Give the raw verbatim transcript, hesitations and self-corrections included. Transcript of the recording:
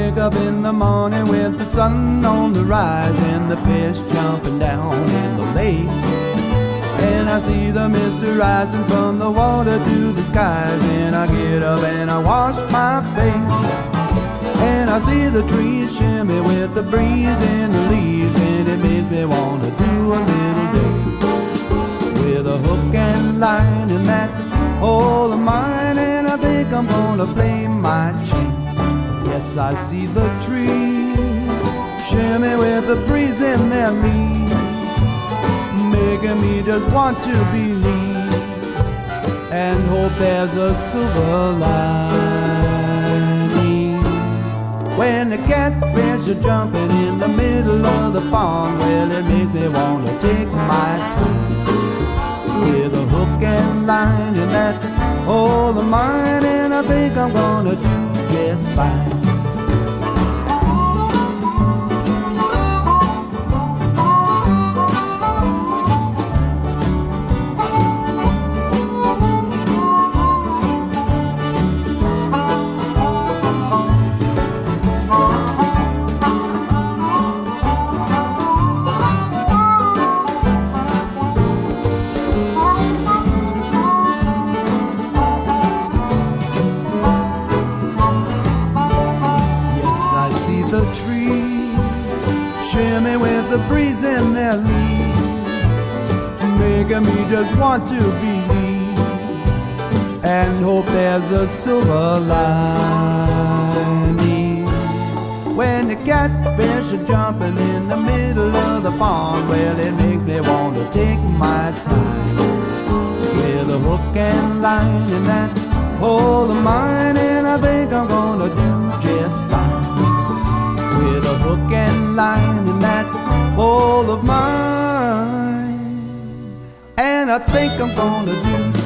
Wake up in the morning with the sun on the rise and the fish jumping down in the lake. And I see the mist rising from the water to the skies, and I get up and I wash my face. And I see the trees shimmy with the breeze in the leaves, and it makes me want to do a little dance with a hook and line in that hole of mine. And I think I'm gonna play my chance. Yes, I see the trees shimmy with the breeze in their leaves, making me just want to believe and hope there's a silver lining. When the catfish are jumping in the middle of the pond, well, it makes me want to take my time with a hook and line in that hole of mine. And I think I'm gonna do just fine. The trees shimmy with the breeze in their leaves, making me just want to believe and hope there's a silver lining. When the catfish are jumping in the middle of the pond, well, it makes me want to take my time with a hook and line in that hole of mine. And I think I'm gonna do just fine with a hook and line in that hole of mine. And I think I'm gonna do